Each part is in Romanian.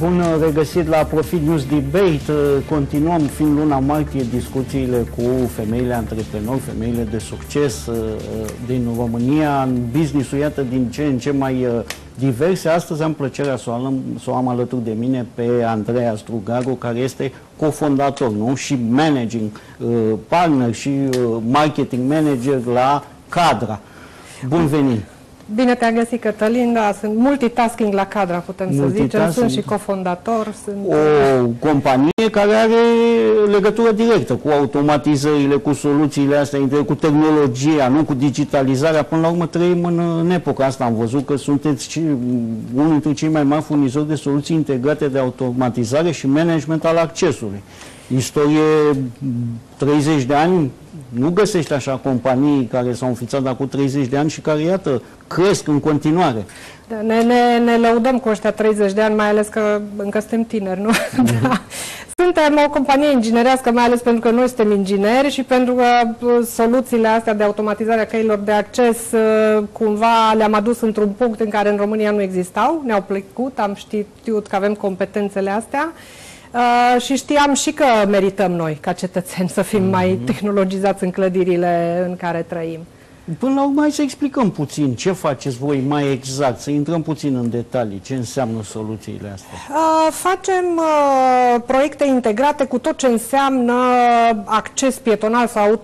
Bun regăsit la Profit News Debate. Continuăm, fiind luna martie, discuțiile cu femeile antreprenori, femeile de succes din România, în business-ul, iată, din ce în ce mai diverse. Astăzi am plăcerea să o am alături de mine pe Andreea Strugaru, care este cofondator, nu? Și managing partner și marketing manager la Cadra. Bun venit! Bine te-am găsit, Cătălin. Da, sunt multitasking la Cadra, putem să zicem. Sunt și cofondator. Sunt o companie care are legătură directă cu automatizările, cu soluțiile astea, cu tehnologia, nu cu digitalizarea. Până la urmă trăim în epoca asta. Am văzut că sunteți unul dintre cei mai mari furnizori de soluții integrate de automatizare și management al accesului. Istorie 30 de ani, nu găsești așa companii care s-au înființat acum 30 de ani și care, iată, cresc în continuare. Da, ne lăudăm cu ăștia 30 de ani, mai ales că încă suntem tineri, nu? Da. Suntem o companie inginerească, mai ales pentru că noi suntem ingineri și pentru că soluțiile astea de automatizare a căilor de acces cumva le-am adus într-un punct în care în România nu existau, ne-au plăcut, am știut că avem competențele astea. Și știam și că merităm noi, ca cetățeni, să fim mai tehnologizați în clădirile în care trăim. Până la urmă, hai să explicăm puțin ce faceți voi mai exact, să intrăm puțin în detalii, ce înseamnă soluțiile astea. Facem proiecte integrate cu tot ce înseamnă acces pietonal sau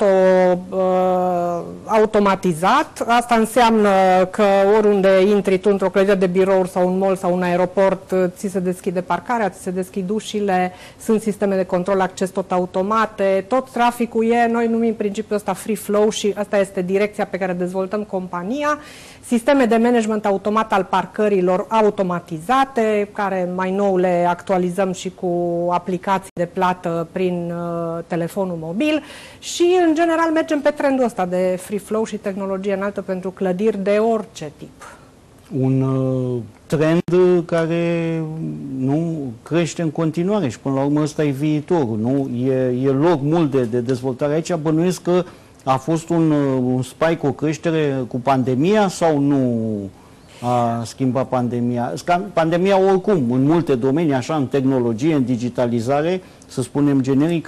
automatizat. Asta înseamnă că oriunde intri tu într-o clădire de birouri sau un mall sau un aeroport, ți se deschide parcarea, ți se deschid ușile, sunt sisteme de control acces tot automate, tot traficul noi numim principiul ăsta free flow și asta este direcția pe care dezvoltăm compania, sisteme de management automat al parcărilor automatizate, care mai nou le actualizăm și cu aplicații de plată prin telefonul mobil și, în general, mergem pe trendul ăsta de free flow și tehnologie înaltă pentru clădiri de orice tip. Un trend care nu crește în continuare și, până la urmă, ăsta e viitorul, nu? E loc mult de dezvoltare aici. Bănuiesc că a fost un spike, o creștere cu pandemia sau nu a schimbat pandemia? Pandemia oricum, în multe domenii, așa, în tehnologie, în digitalizare, să spunem generic,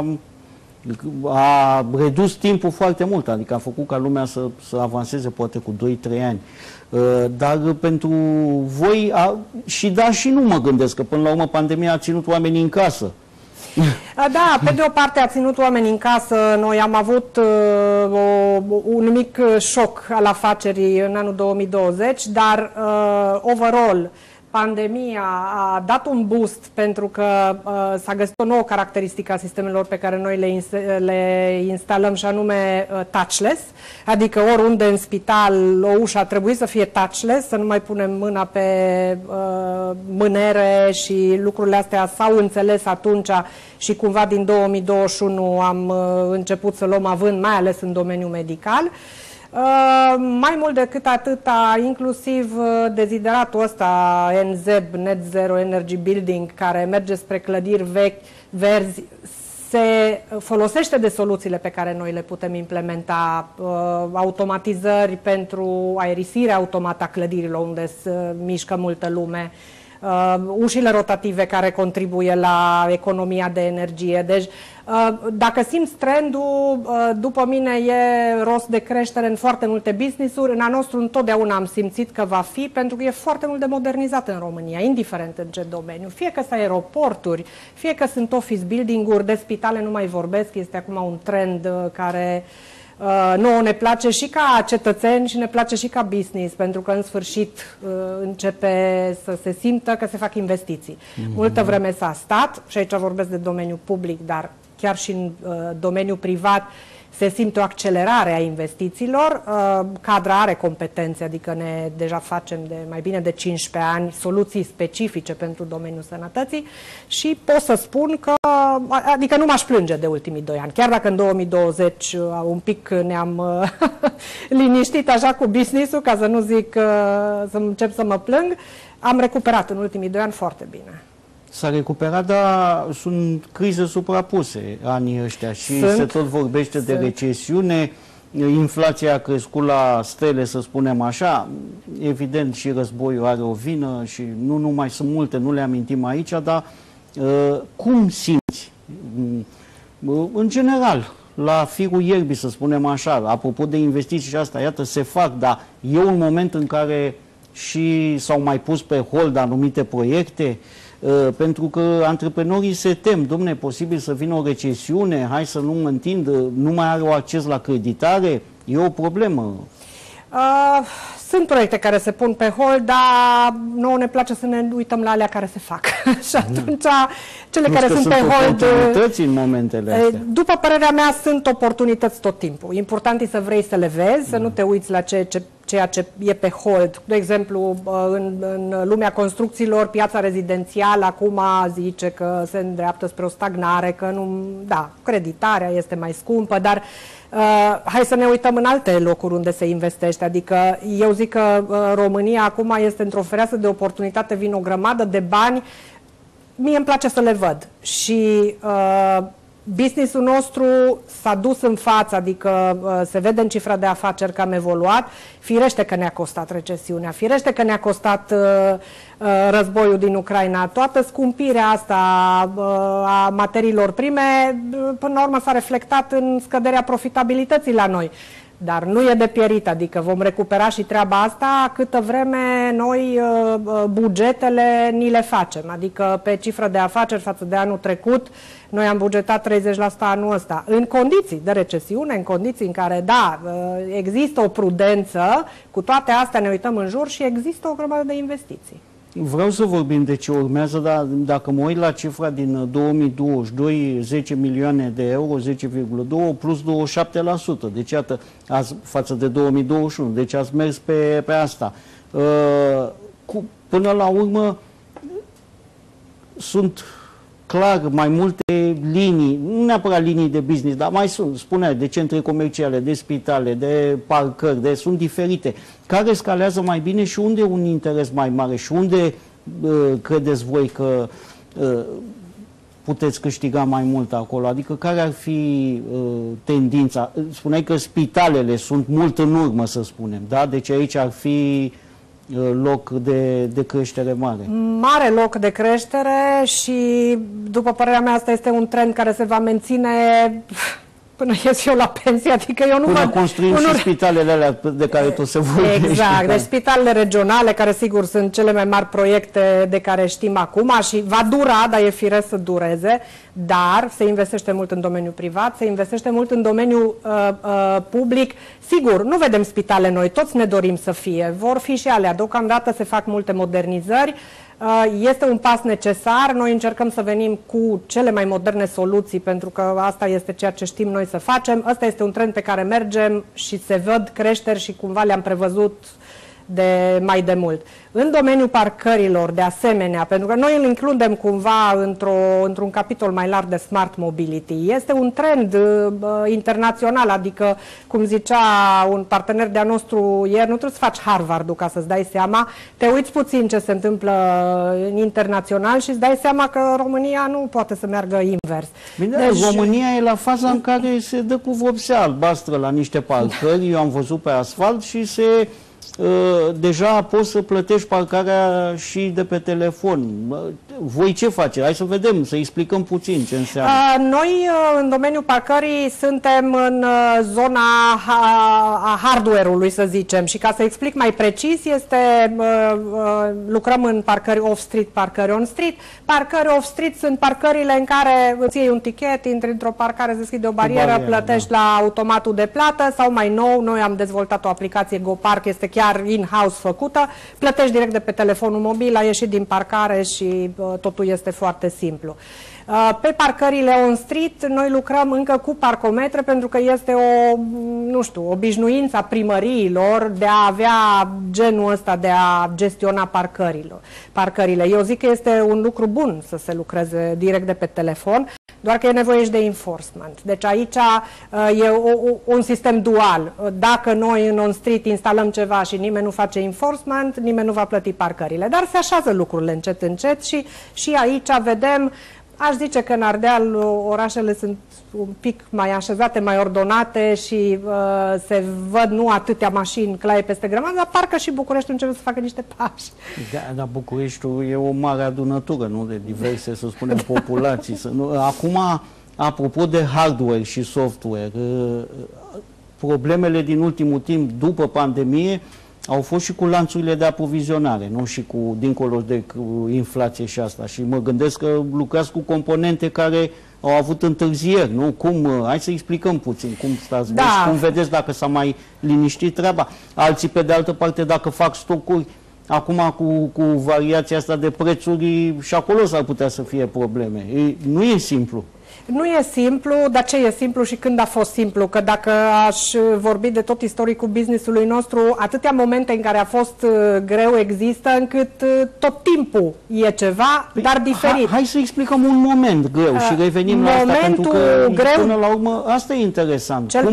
a redus timpul foarte mult, adică a făcut ca lumea să avanseze poate cu 2-3 ani. Dar pentru voi, și da și nu mă gândesc, că până la urmă pandemia a ținut oamenii în casă. Da, pe de o parte a ținut oamenii în casă. Noi am avut un mic șoc al afacerii în anul 2020, dar overall pandemia a dat un boost pentru că s-a găsit o nouă caracteristică a sistemelor pe care noi le instalăm și anume touchless, adică oriunde în spital o ușă a trebuit să fie touchless, să nu mai punem mâna pe mânere și lucrurile astea s-au înțeles atunci și cumva din 2021 am început să luăm avânt, mai ales în domeniul medical. Mai mult decât atâta, inclusiv dezideratul ăsta NZEB, Net Zero Energy Building, care merge spre clădiri vechi, verzi, se folosește de soluțiile pe care noi le putem implementa, automatizări pentru aerisirea automată a clădirilor unde se mișcă multă lume, ușile rotative care contribuie la economia de energie. Deci, dacă simți trendul, după mine e rost de creștere în foarte multe business-uri. În a nostru întotdeauna am simțit că va fi, pentru că e foarte mult de modernizat în România, indiferent în ce domeniu. Fie că sunt aeroporturi, fie că sunt office building-uri, de spitale nu mai vorbesc, este acum un trend care nouă ne place și ca cetățeni și ne place și ca business, pentru că în sfârșit începe să se simtă că se fac investiții. Multă vreme s-a stat, și aici vorbesc de domeniul public, dar chiar și în domeniul privat se simte o accelerare a investițiilor. Cadra are competențe, adică deja facem de mai bine de 15 ani soluții specifice pentru domeniul sănătății și pot să spun că, adică nu m-aș plânge de ultimii 2 ani. Chiar dacă în 2020 un pic ne-am liniștit așa cu business-ul, ca să nu zic să încep să mă plâng, am recuperat în ultimii 2 ani foarte bine. S-a recuperat, dar sunt crize suprapuse anii ăștia și se tot vorbește de recesiune. inflația a crescut la stele, să spunem așa, evident și războiul are o vină și nu numai, sunt multe, nu le amintim aici, dar cum simți, în general, la firul ierbii, să spunem așa, apropo de investiții și asta, iată, se fac, dar e un moment în care și s-au mai pus pe hold anumite proiecte, pentru că antreprenorii se tem, dom'le, e posibil să vină o recesiune, hai să nu mă întind, nu mai are acces la creditare, e o problemă. Sunt proiecte care se pun pe hold, dar nouă ne place să ne uităm la alea care se fac. Și atunci, cele care sunt pe hold... oportunități în momentele astea. După părerea mea, sunt oportunități tot timpul. Important e să vrei să le vezi, să nu te uiți la ceea ce e pe hold. De exemplu, în lumea construcțiilor, piața rezidențială acum zice că se îndreaptă spre o stagnare, că nu... Da, creditarea este mai scumpă, dar... hai să ne uităm în alte locuri unde se investește, adică eu zic că România acum este într-o fereastră de oportunitate, vin o grămadă de bani, mie îmi place să le văd și business-ul nostru s-a dus în față, adică se vede în cifra de afaceri că am evoluat, firește că ne-a costat recesiunea, firește că ne-a costat războiul din Ucraina, toată scumpirea asta a materiilor prime, până la urmă s-a reflectat în scăderea profitabilității la noi. Dar nu e de pierit, adică vom recupera și treaba asta câtă vreme noi bugetele ni le facem. Adică pe cifră de afaceri față de anul trecut, noi am bugetat 30% anul ăsta. În condiții de recesiune, în condiții în care, da, există o prudență, cu toate astea ne uităm în jur și există o grămadă de investiții. Vreau să vorbim de ce urmează, dar dacă mă uit la cifra din 2022, 10 milioane de euro, 10,2 plus 27%. Deci, iată, față de 2021. Deci ați mers pe asta. Până la urmă, sunt clar mai multe linii, nu neapărat linii de business, dar mai sunt, spuneai, de centre comerciale, de spitale, de parcări, sunt diferite. Care scalează mai bine și unde e un interes mai mare și unde credeți voi că puteți câștiga mai mult acolo? Adică care ar fi tendința? Spuneai că spitalele sunt mult în urmă, să spunem, da? Deci aici ar fi loc de creștere mare. Mare loc de creștere și, după părerea mea, asta este un trend care se va menține până ies eu la pensie, adică eu nu până construim și spitalele alea de care tot se vorbește. Exact, deci spitalele regionale, care sigur sunt cele mai mari proiecte de care știm acum și va dura, dar e firesc să dureze, dar se investește mult în domeniul privat, se investește mult în domeniul public. Sigur, nu vedem spitale noi, toți ne dorim să fie, vor fi și alea. Deocamdată se fac multe modernizări, este un pas necesar, noi încercăm să venim cu cele mai moderne soluții, pentru că asta este ceea ce știm noi să facem. Ăsta este un trend pe care mergem și se văd creșteri și cumva le-am prevăzut de mai de mult. În domeniul parcărilor, de asemenea, pentru că noi îl includem cumva într-un capitol mai larg de smart mobility. Este un trend internațional, adică, cum zicea un partener de-a nostru ieri, nu trebuie să faci Harvard-ul ca să-ți dai seama, te uiți puțin ce se întâmplă internațional și îți dai seama că România nu poate să meargă invers. Bine, deci, România e la faza în care se dă cu vopsea albastră la niște parcări, eu am văzut pe asfalt și se... deja poți să plătești parcarea și de pe telefon. Voi ce faceți? Hai să vedem, să explicăm puțin ce înseamnă. Noi, în domeniul parcării, suntem în zona a hardware-ului, să zicem. Și ca să explic mai precis, lucrăm în parcări off-street, parcări on-street. Parcări off-street sunt parcările în care îți iei un tichet, intri într-o parcare, se deschide o barieră, plătești la automatul de plată, sau mai nou, noi am dezvoltat o aplicație GoPark, este chiar in-house făcută, plătești direct de pe telefonul mobil, ai ieșit din parcare și totul este foarte simplu. Pe parcările on-street noi lucrăm încă cu parcometre pentru că este o, nu știu, obișnuință a primăriilor de a avea genul ăsta de a gestiona parcările. Eu zic că este un lucru bun să se lucreze direct de pe telefon, doar că e nevoie și de enforcement. Deci aici e un sistem dual. Dacă noi în on-street instalăm ceva și nimeni nu face enforcement, nimeni nu va plăti parcările. Dar se așează lucrurile încet, încet și aici vedem Aș zice că în Ardeal orașele sunt un pic mai așezate, mai ordonate și se văd nu atâtea mașini claie peste grămadă, dar parcă și Bucureștiul începe să facă niște pași. Da, dar Bucureștiul e o mare adunătură, nu? De diverse, să spunem, populații. Acum, apropo de hardware și software, problemele din ultimul timp, după pandemie, au fost și cu lanțurile de aprovizionare, nu? Și cu, dincolo de inflație și asta. Și mă gândesc că lucrați cu componente care au avut întârzieri, nu? Hai să explicăm puțin cum stați voi și cum vedeți dacă s-a mai liniștit treaba. Alții, pe de altă parte, dacă fac stocuri, acum cu variația asta de prețuri, și acolo s-ar putea să fie probleme. Nu e simplu. Nu e simplu, dar ce e simplu și când a fost simplu? Că dacă aș vorbi de tot istoricul business-ului nostru, atâtea momente în care a fost greu există, încât tot timpul e ceva, dar diferit. Hai să explicăm un moment greu și revenim la asta, pentru că greu, până la urmă asta e interesant. Cel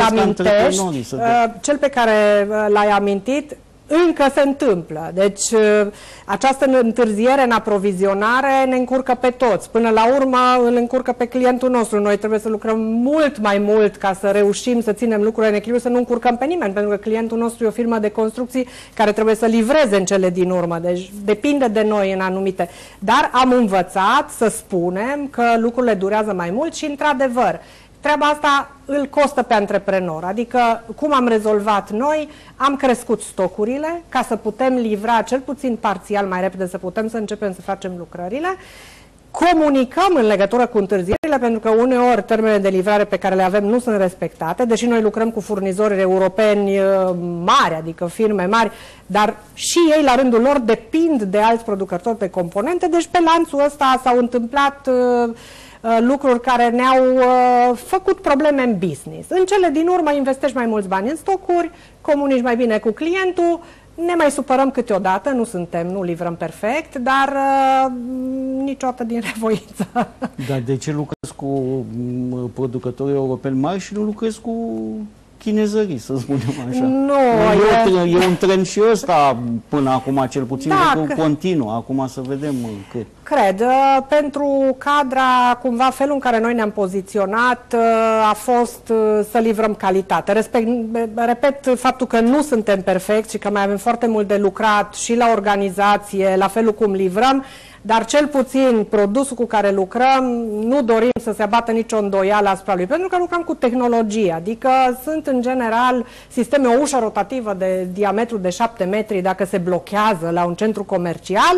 pe care l-ai amintit, încă se întâmplă. Deci această întârziere în aprovizionare ne încurcă pe toți. Până la urmă îl încurcă pe clientul nostru. Noi trebuie să lucrăm mult mai mult ca să reușim să ținem lucrurile în echilibru, să nu încurcăm pe nimeni, pentru că clientul nostru e o firmă de construcții care trebuie să livreze în cele din urmă. Deci depinde de noi în anumite. Dar am învățat să spunem că lucrurile durează mai mult și, într-adevăr, treaba asta îl costă pe antreprenor, adică cum am rezolvat noi, am crescut stocurile ca să putem livra cel puțin parțial mai repede, să putem să începem să facem lucrările, comunicăm în legătură cu întârzierile, pentru că uneori termenele de livrare pe care le avem nu sunt respectate, deși noi lucrăm cu furnizori europeni mari, adică firme mari, dar și ei la rândul lor depind de alți producători de componente, deci pe lanțul ăsta s-au întâmplat lucruri care ne-au făcut probleme în business. În cele din urmă investești mai mulți bani în stocuri, comunici mai bine cu clientul, ne mai supărăm câteodată, nu livrăm perfect, dar niciodată din revoință. Dar de ce lucrezi cu producătorii europeni mari și nu lucrezi cu chinezării, să spunem așa? Nu, e un trend și ăsta până acum, cel puțin, continuă. Acum să vedem cât. Cred. Pentru Cadra, cumva, felul în care noi ne-am poziționat a fost să livrăm calitate. Repet faptul că nu suntem perfecți și că mai avem foarte mult de lucrat și la organizație, la felul cum livrăm, dar cel puțin produsul cu care lucrăm nu dorim să se abată nicio îndoială asupra lui, pentru că lucrăm cu tehnologie, adică sunt în general sisteme, o ușă rotativă de diametru de 7 metri, dacă se blochează la un centru comercial,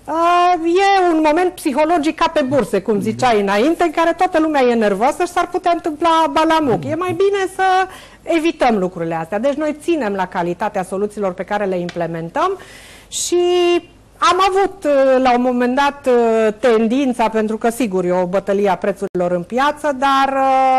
e un moment psihologic ca pe burse, cum ziceai înainte, în care toată lumea e nervoasă și s-ar putea întâmpla balamuc. E mai bine să evităm lucrurile astea. Deci noi ținem la calitatea soluțiilor pe care le implementăm și am avut la un moment dat tendința, pentru că sigur e o bătălie a prețurilor în piață, dar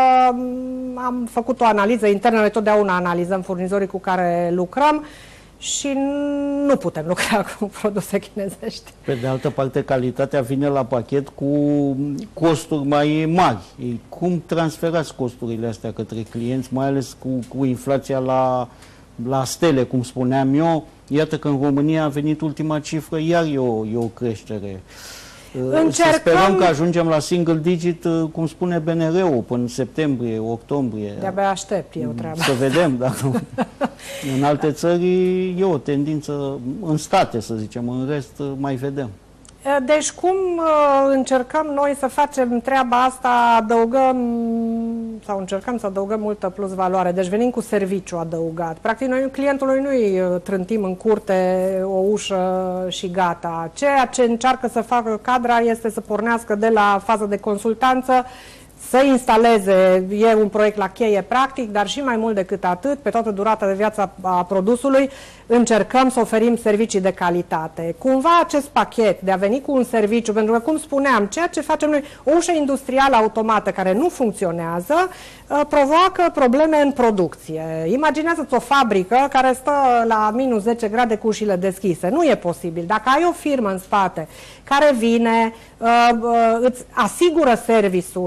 am făcut o analiză internă, noi totdeauna analizăm furnizorii cu care lucrăm și nu putem lucra cu produse chinezești. Pe de altă parte, calitatea vine la pachet cu costuri mai mari. Cum transferați costurile astea către clienți, mai ales cu inflația la stele, cum spuneam eu? Iată că în România a venit ultima cifră, iar e o creștere. Să sperăm că ajungem la single digit, cum spune BNR-ul, până în septembrie, octombrie. De-abia aștept eu treaba. Să vedem dacă în alte țări e o tendință, în state să zicem, în rest mai vedem. Deci cum încercăm noi să facem treaba asta, încercăm să adăugăm multă plus valoare, deci venim cu serviciu adăugat. Practic noi clientului nu-i trântim în curte o ușă și gata. Ceea ce încearcă să facă Cadra este să pornească de la fază de consultanță, să instaleze, e un proiect la cheie practic, dar și mai mult decât atât, pe toată durata de viață a produsului, încercăm să oferim servicii de calitate. Cumva acest pachet de a veni cu un serviciu, pentru că, cum spuneam, ceea ce facem noi, o ușă industrială automată care nu funcționează, provoacă probleme în producție. Imaginează-ți o fabrică care stă la minus 10 grade cu ușile deschise. Nu e posibil. Dacă ai o firmă în spate care vine, îți asigură serviciul necesar,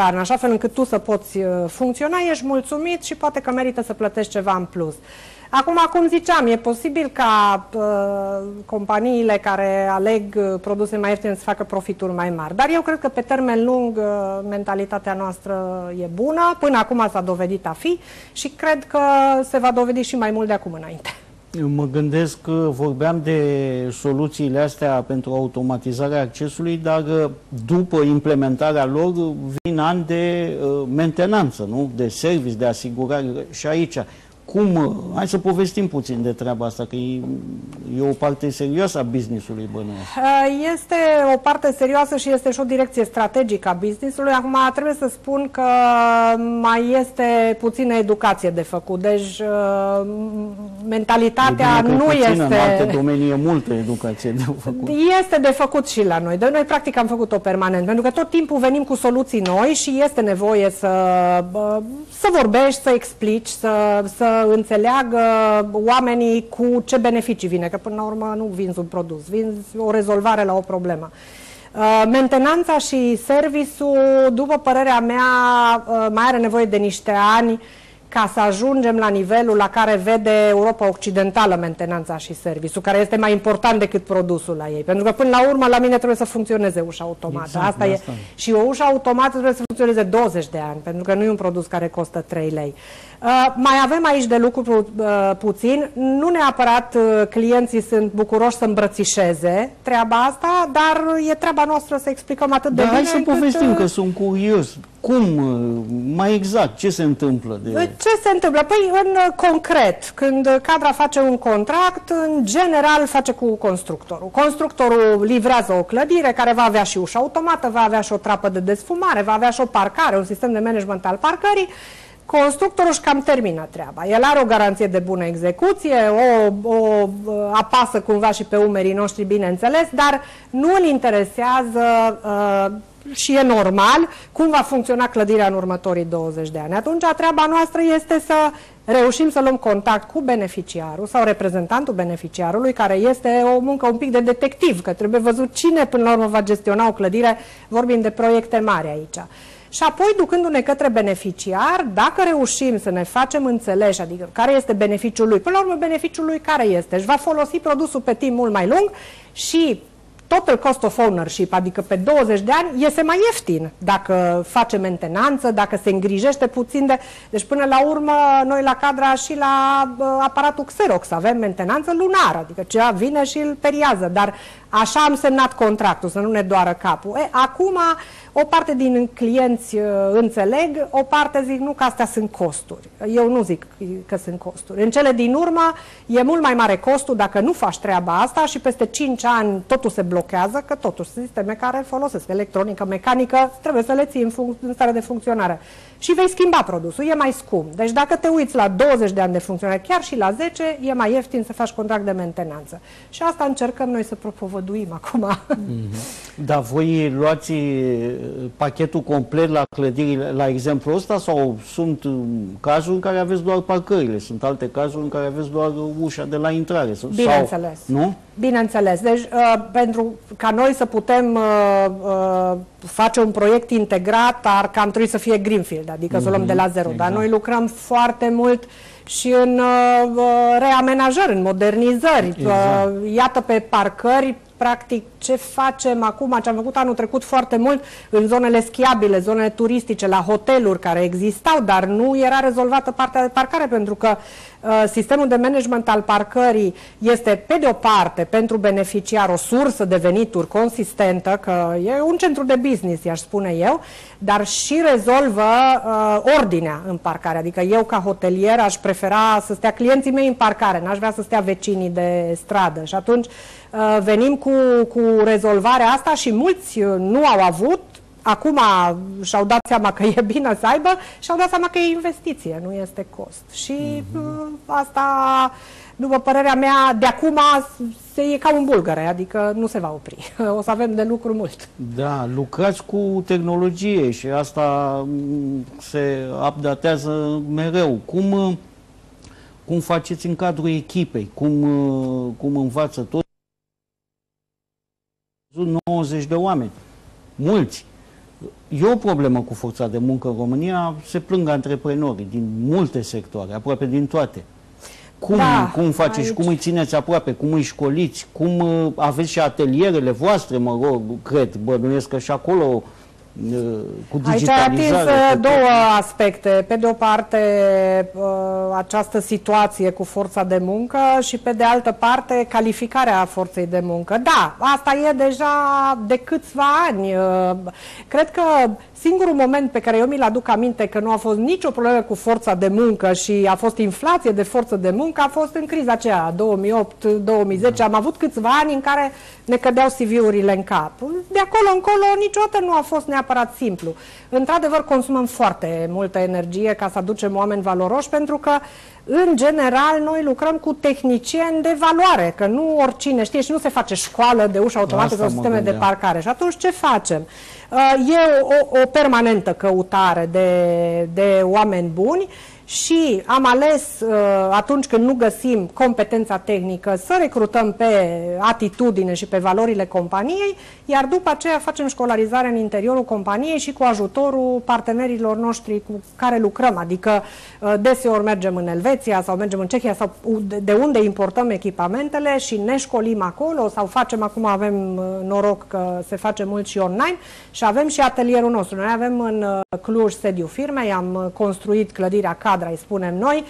necesar, în așa fel încât tu să poți funcționa, ești mulțumit și poate că merită să plătești ceva în plus. Acum, cum ziceam, e posibil ca companiile care aleg produse mai ieftine să facă profituri mai mari. Dar eu cred că pe termen lung mentalitatea noastră e bună, până acum s-a dovedit a fi și cred că se va dovedi și mai mult de acum înainte. Eu mă gândesc că vorbeam de soluțiile astea pentru automatizarea accesului, dar după implementarea lor vin ani de mentenanță, nu? De service, de asigurare și aici. Hai să povestim puțin de treaba asta, că e o parte serioasă a business-ului, bănuiesc. Este o parte serioasă și este și o direcție strategică a business-ului. Acum trebuie să spun că mai este puțină educație de făcut. Deci mentalitatea nu este... În alte domenii e multă educație de făcut. Este de făcut și la noi. Noi practic am făcut-o permanent, pentru că tot timpul venim cu soluții noi și este nevoie să vorbești, să explici, să înțeleagă oamenii cu ce beneficii vine, că până la urmă nu vinzi un produs, vinzi o rezolvare la o problemă. Mentenanța și serviciul, după părerea mea, mai are nevoie de niște ani ca să ajungem la nivelul la care vede Europa Occidentală mentenanța și serviciul, care este mai important decât produsul la ei. Pentru că până la urmă la mine trebuie să funcționeze ușa automată. Exact, asta e. Și o ușă automată trebuie să funcționeze 20 de ani, pentru că nu e un produs care costă 3 lei. Mai avem aici de lucru puțin. Nu neapărat clienții sunt bucuroși să îmbrățișeze treaba asta, dar e treaba noastră să explicăm atât de bine. Hai să povestim, că sunt curios. Cum, mai exact, ce se întâmplă? Ce se întâmplă? Păi, în concret, când Cadra face un contract, în general face cu constructorul. Constructorul livrează o clădire care va avea și ușă automată, va avea și o trapă de desfumare, va avea și o parcare, un sistem de management al parcării. Constructorul își cam termină treaba. El are o garanție de bună execuție, o apasă cumva și pe umerii noștri, bineînțeles, dar nu îl interesează și e normal cum va funcționa clădirea în următorii 20 de ani. Atunci, treaba noastră este să reușim să luăm contact cu beneficiarul sau reprezentantul beneficiarului, care este o muncă un pic de detectiv, că trebuie văzut cine până la urmă va gestiona o clădire, vorbim de proiecte mari aici. Și apoi, ducându-ne către beneficiar, dacă reușim să ne facem înțeleși, adică care este beneficiul lui, până la urmă beneficiul lui care este, își va folosi produsul pe timp mult mai lung și total cost of ownership, adică pe 20 de ani, iese mai ieftin dacă face mentenanță, dacă se îngrijește puțin de... Deci până la urmă, noi la Cadra și la aparatul Xerox avem mentenanță lunară, adică cea vine și îl periază, dar așa am semnat contractul, să nu ne doară capul. Acum, o parte din clienți înțeleg, o parte zic nu, că astea sunt costuri. Eu nu zic că sunt costuri. În cele din urmă, e mult mai mare costul dacă nu faci treaba asta și peste 5 ani totul se blochează, că totuși sisteme care folosesc electronică, mecanică, trebuie să le ții în stare de funcționare. Și vei schimba produsul, e mai scump. Deci dacă te uiți la 20 de ani de funcționare, chiar și la 10, e mai ieftin să faci contract de mentenanță. Și asta încercăm noi să propovăduim acum. Dar voi luați pachetul complet la clădirile, la exemplu ăsta, sau sunt cazuri în care aveți doar parcările, sunt alte cazuri în care aveți doar ușa de la intrare? Bineînțeles. Sau, nu? Bineînțeles. Deci, pentru ca noi să putem face un proiect integrat, ar cam trebui să fie greenfield, adică să o luăm de la zero. Exact. Dar noi lucrăm foarte mult și în reamenajări, în modernizări. Exact. Iată, pe parcări, practic, ce facem acum, ce am făcut anul trecut foarte mult în zonele schiabile, zonele turistice, la hoteluri care existau, dar nu era rezolvată partea de parcare, pentru că sistemul de management al parcării este, pe de o parte, pentru beneficiar o sursă de venituri consistentă, că e un centru de business, i-aș spune eu, dar și rezolvă ordinea în parcare. Adică eu, ca hotelier, aș prefera să stea clienții mei în parcare, n-aș vrea să stea vecinii de stradă. Și atunci venim cu rezolvarea asta și mulți nu au avut. Acum și-au dat seama că e bine să aibă și-au dat seama că e investiție, nu este cost. Și asta, după părerea mea, de acum e ca un bulgăre, adică nu se va opri. O să avem de lucru mult. Da, lucrați cu tehnologie și asta se updatează mereu. Cum faceți în cadrul echipei? Cum învață tot? 90 de oameni. Mulți. E o problemă cu forța de muncă în România, se plâng antreprenorii din multe sectoare, aproape din toate. Cum faceți aici... și cum îi țineți aproape, cum îi școliți, cum aveți și atelierele voastre, mă rog, cred, bănuiesc că și acolo cu digitalizare. Aici ai atins două aspecte. Pe de o parte, această situație cu forța de muncă și pe de altă parte, calificarea forței de muncă. Da, asta e deja de câțiva ani. Cred că singurul moment pe care eu mi-l aduc aminte că nu a fost nicio problemă cu forța de muncă și a fost inflație de forță de muncă a fost în criza aceea, 2008-2010. Am avut câțiva ani în care ne cădeau CV-urile în cap. De acolo încolo niciodată nu a fost neapărat simplu. Într-adevăr, consumăm foarte multă energie ca să aducem oameni valoroși, pentru că, în general, noi lucrăm cu tehnicieni de valoare, că nu oricine știe și nu se face școală de uși automate sau sisteme de parcare. Și atunci ce facem? E o permanentă căutare de oameni buni și am ales, atunci când nu găsim competența tehnică, să recrutăm pe atitudine și pe valorile companiei, iar după aceea facem școlarizare în interiorul companiei și cu ajutorul partenerilor noștri cu care lucrăm. Adică deseori mergem în Elveția sau mergem în Cehia sau de unde importăm echipamentele și ne școlim acolo sau facem, acum avem noroc că se face mult și online și avem și atelierul nostru. Noi avem în Cluj sediu firmei, am construit clădirea Cadra, îi spunem noi,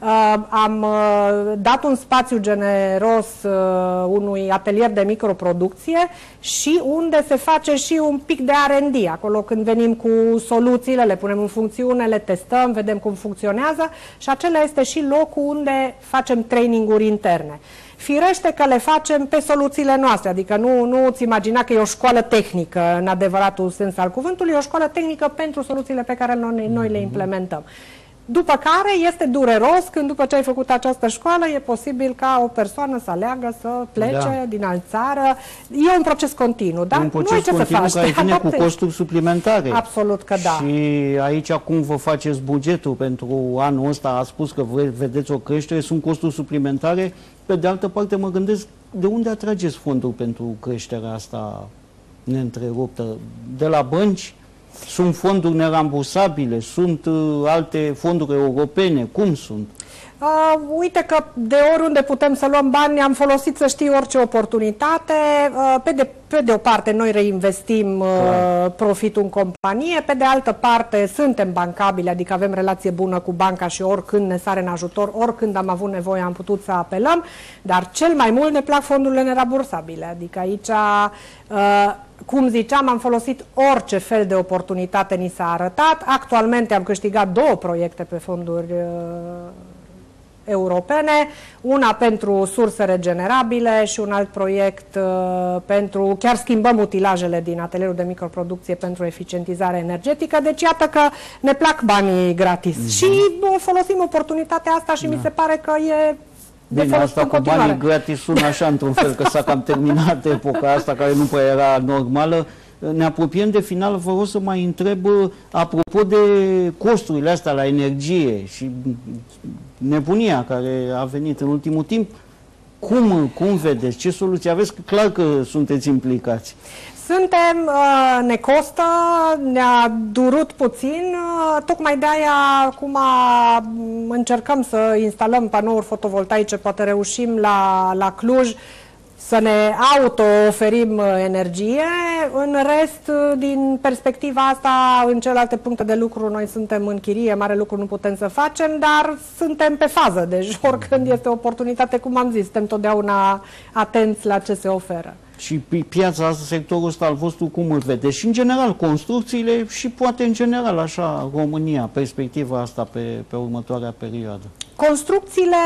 am dat un spațiu generos unui atelier de microproducție și unde se face și un pic de R&D. Acolo când venim cu soluțiile, le punem în funcțiune, le testăm, vedem cum funcționează și acela este și locul unde facem traininguri interne. Firește că le facem pe soluțiile noastre, adică nu-ți imagina că e o școală tehnică în adevăratul sens al cuvântului, e o școală tehnică pentru soluțiile pe care noi le implementăm. După care este dureros când după ce ai făcut această școală e posibil ca o persoană să aleagă să plece din altă țară. E un proces continuu, dar un proces continuu care vine cu costuri suplimentare. Absolut că da. Și aici cum vă faceți bugetul pentru anul ăsta? Ați spus că vedeți o creștere, sunt costuri suplimentare. Pe de altă parte mă gândesc, de unde atrageți fonduri pentru creșterea asta neîntreruptă? De la bănci? Sunt fonduri nerambursabile? Sunt alte fonduri europene? Cum sunt? Uite că de oriunde putem să luăm bani am folosit, să știi, orice oportunitate. Pe de o parte noi reinvestim profitul în companie, pe de altă parte suntem bancabili, adică avem relație bună cu banca și oricând ne sare în ajutor, oricând am avut nevoie am putut să apelăm, dar cel mai mult ne plac fondurile nerambursabile, adică aici... cum ziceam, am folosit orice fel de oportunitate ni s-a arătat. Actualmente am câștigat 2 proiecte pe fonduri europene, una pentru surse regenerabile și un alt proiect pentru, chiar schimbăm utilajele din atelierul de microproducție pentru eficientizare energetică, deci iată că ne plac banii gratis și folosim oportunitatea asta și mi se pare că e bine, asta cu banii gratis sună așa într-un fel, că s-a cam terminat epoca asta care nu prea era normală. Ne apropiem de final, vă rog să mai întreb, apropo de costurile astea la energie și nebunia care a venit în ultimul timp, cum vedeți? Ce soluții aveți? Clar că sunteți implicați. Suntem, ne costă, ne-a durut puțin, tocmai de-aia acum încercăm să instalăm panouri fotovoltaice, poate reușim la Cluj să ne auto-oferim energie. În rest, din perspectiva asta, în celelalte puncte de lucru, noi suntem în chirie, mare lucru nu putem să facem, dar suntem pe fază, deci oricând este o oportunitate, cum am zis, suntem totdeauna atenți la ce se oferă. Și piața asta, sectorul ăsta al vostru, cum îl vedeți? Și în general, construcțiile și poate în general, așa, România, perspectiva asta pe următoarea perioadă. Construcțiile,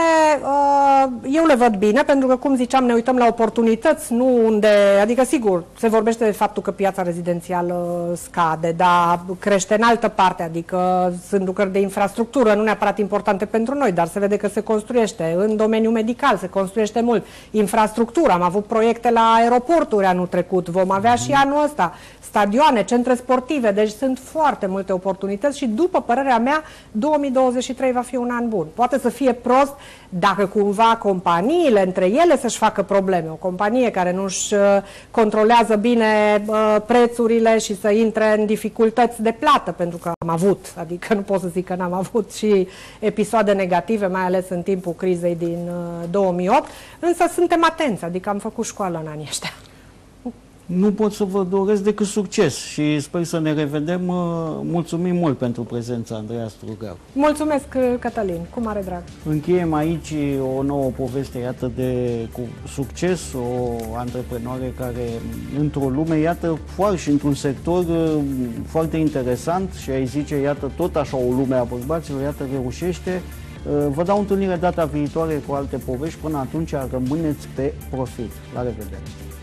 eu le văd bine, pentru că, cum ziceam, ne uităm la oportunități, nu unde, adică, sigur, se vorbește de faptul că piața rezidențială scade, dar crește în altă parte, adică sunt lucrări de infrastructură, nu neapărat importante pentru noi, dar se vede că se construiește. În domeniul medical se construiește mult. Infrastructura, am avut proiecte la aeroport, aeroporturi anul trecut, vom avea și anul ăsta, stadioane, centre sportive, deci sunt foarte multe oportunități și după părerea mea 2023 va fi un an bun. Poate să fie prost dacă cumva companiile între ele să-și facă probleme. O companie care nu-și controlează bine prețurile și să intre în dificultăți de plată, pentru că am avut, adică nu pot să zic că n-am avut și episoade negative, mai ales în timpul crizei din 2008, însă suntem atenți, adică am făcut școală în anii ăștia. Nu pot să vă doresc decât succes și sper să ne revedem. Mulțumim mult pentru prezența, Andreea Strugar. Mulțumesc, Cătălin, cu mare drag. Încheiem aici o nouă poveste, iată, cu succes, o antreprenoare care, într-o lume, iată, și într-un sector foarte interesant și ai zice, iată, tot așa o lume a bărbaților, iată, reușește. Vă dau întâlnire data viitoare cu alte povești. Până atunci, rămâneți pe profit. La revedere!